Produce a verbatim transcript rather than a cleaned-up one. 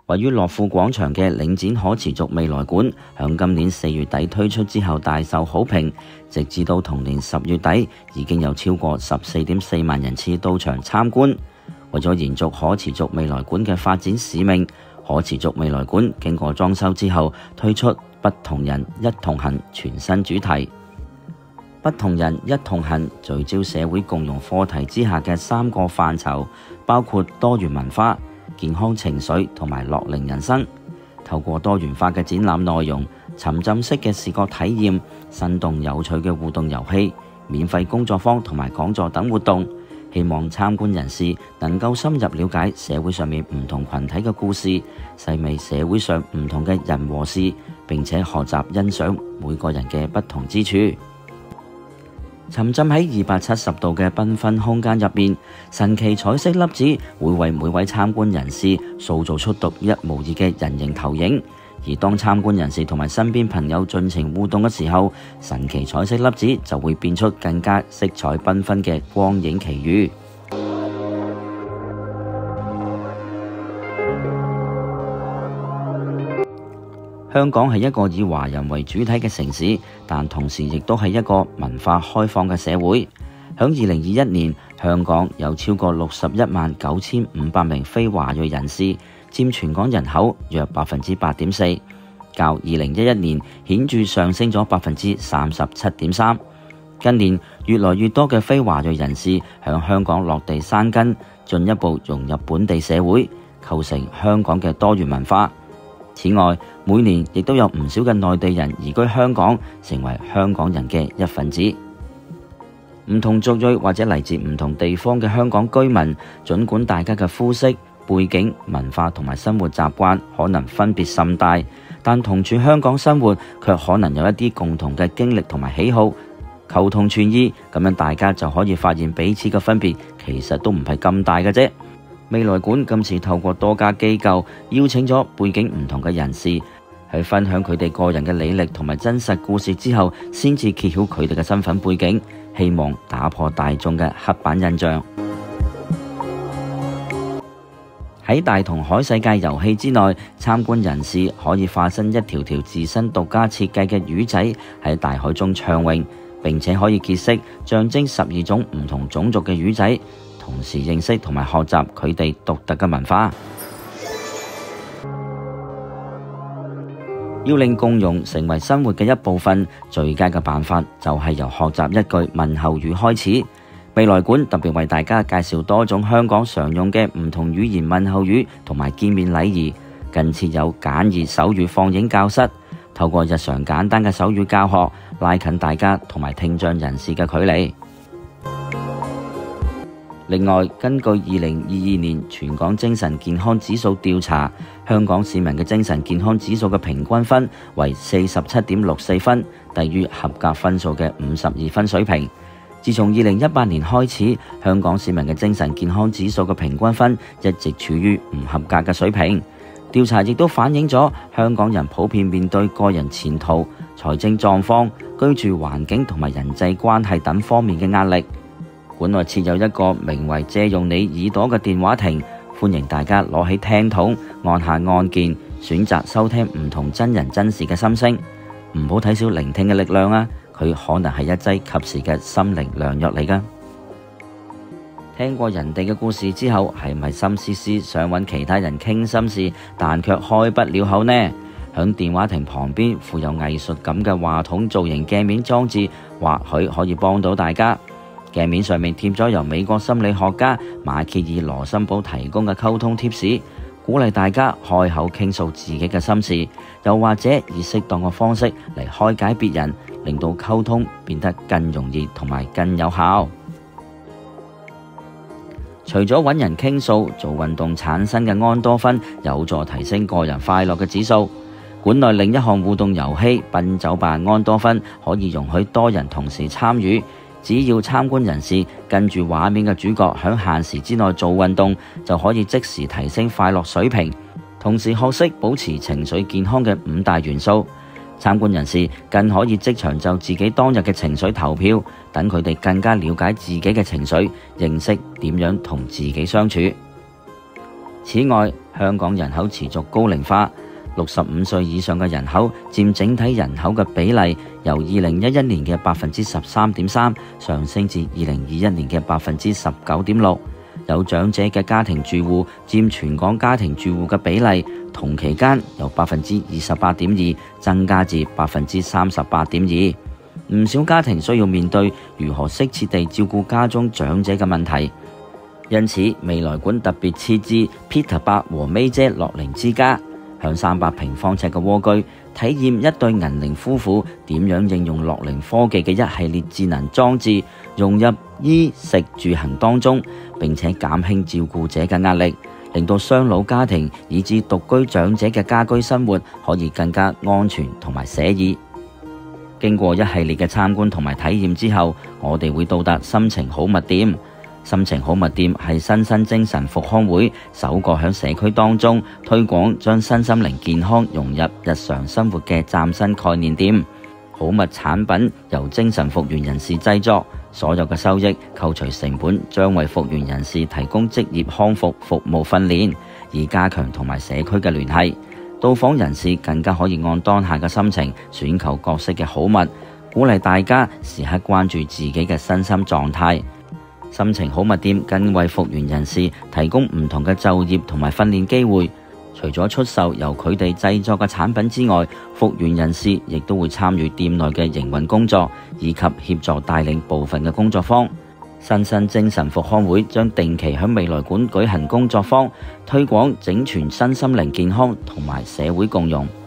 位於樂富廣場嘅領展可持續未來館，響今年四月底推出之後大受好評，直至到同年十月底，已經有超過十四點四萬人次到場參觀。為咗延續可持續未來館嘅發展使命，可持續未來館經過裝修之後，推出不同人一同行全新主題。不同人一同行聚焦社會共融課題之下嘅三個範疇，包括多元文化、健康情緒同埋樂齡人生。透過多元化嘅展覽內容、沉浸式嘅視覺體驗、生動有趣嘅互動遊戲、免費工作坊同埋講座等活動，希望參觀人士能夠深入了解社會上面唔同群體嘅故事，細味社會上唔同嘅人和事，並且學習欣賞每個人嘅不同之處。沉浸喺二百七十度嘅繽紛空間入面，神奇彩色粒子會為每位參觀人士塑造出獨一無二嘅人形投影。而當參觀人士同埋身邊朋友盡情互動嘅時候，神奇彩色粒子就會變出更加色彩繽紛嘅光影奇遇。香港係一個以華人為主體嘅城市，但同時亦都係一個文化開放嘅社會。響二零二一年，香港有超過六十一萬九千五百名非華裔人士，佔全港人口約百分之八點四，較二零一一年顯著上升咗百分之三十七點三。近年越來越多嘅非華裔人士響香港落地生根，進一步融入本地社會，構成香港嘅多元文化。此外，每年亦都有唔少嘅內地人移居香港，成為香港人嘅一份子。唔同族裔或者嚟自唔同地方嘅香港居民，儘管大家嘅膚色、背景、文化同埋生活習慣可能分別甚大，但同處香港生活卻可能有一啲共同嘅經歷同埋喜好，求同存異，咁樣大家就可以發現彼此嘅分別其實都唔係咁大嘅啫。未來館今次透過多家機構邀請咗背景唔同嘅人士，喺分享佢哋個人嘅履歷同埋真實故事之後，先至揭曉佢哋嘅身份背景，希望打破大眾嘅刻板印象。喺大同海世界遊戲之內，參觀人士可以化身一條條自身獨家設計嘅魚仔喺大海中暢泳，並且可以結識象徵十二種唔同種族嘅魚仔，同時認識同埋學習佢哋獨特嘅文化。要令共融成為生活嘅一部分，最佳嘅辦法就係由學習一句問候語開始。未來館特別為大家介紹多種香港常用嘅唔同語言問候語同埋見面禮儀，更設有簡易手語放映教室，透過日常簡單嘅手語教學，拉近大家同埋聽障人士嘅距離。另外，根據二零二二年全港精神健康指數調查，香港市民嘅精神健康指數嘅平均分為四十七點六四分，低於合格分數嘅五十二分水平。自從二零一八年開始，香港市民嘅精神健康指數嘅平均分一直處於唔合格嘅水平。調查亦都反映咗香港人普遍面對個人前途、財政狀況、居住環境同埋人際關係等方面嘅壓力。館內設有一個名為借用你耳朵嘅電話亭，歡迎大家攞起聽筒，按下按鍵，選擇收聽唔同真人真事嘅心聲。唔好睇小聆聽嘅力量啊！佢可能係一劑及時嘅心靈良藥嚟㗎。聽過人哋嘅故事之後，係咪心思思想揾其他人傾心事，但卻開不了口呢？響電話亭旁邊附有藝術感嘅話筒造型鏡面裝置，或許可以幫到大家。鏡面上面貼咗由美國心理學家馬歇爾羅森堡提供嘅溝通貼士，鼓勵大家開口傾訴自己嘅心事，又或者以適當嘅方式嚟開解別人，令到溝通變得更容易同埋更有效。除咗揾人傾訴，做運動產生嘅安多芬有助提升個人快樂嘅指數。館內另一項互動遊戲奔走吧安多芬可以容許多人同時參與。只要參觀人士跟住畫面嘅主角喺限時之內做運動，就可以即時提升快樂水平，同時學識保持情緒健康嘅五大元素。參觀人士更可以即場就自己當日嘅情緒投票，等佢哋更加了解自己嘅情緒，認識點樣同自己相處。 此外，香港人口持續高齡化，六十五歲以上嘅人口佔整體人口嘅比例由二零一一年嘅百分之十三點三上升至二零二一年嘅百分之十九點六。有長者嘅家庭住戶佔全港家庭住戶嘅比例，同期間由百分之二十八點二增加至百分之三十八點二。唔少家庭需要面對如何適切地照顧家中長者嘅問題，因此未來館特別設置 Peter 伯和 May 姐樂齡之家，向三百平方尺嘅蝸居體驗一對銀齡夫婦點樣應用樂齡科技嘅一系列智能裝置，融入衣食住行當中，並且減輕照顧者嘅壓力，令到雙老家庭以至獨居長者嘅家居生活可以更加安全同埋寫意。經過一系列嘅參觀同埋體驗之後，我哋會到達心情好物店。心情好物店係新生精神復康會首個喺社區當中推廣將身心靈健康融入日常生活嘅嶄新概念店。好物產品由精神復原人士製作，所有嘅收益扣除成本，將為復原人士提供職業康復服務訓練，以加強同埋社區嘅聯繫。到訪人士更加可以按當下嘅心情選購各式嘅好物，鼓勵大家時刻關注自己嘅身心狀態。心情好物店更為復原人士提供唔同嘅就業同埋訓練機會。除咗出售由佢哋製作嘅產品之外，復原人士亦都會參與店內嘅營運工作，以及協助帶領部分嘅工作坊。新生精神復康會將定期喺未來館舉行工作坊，推廣整全身心靈健康同埋社會共融。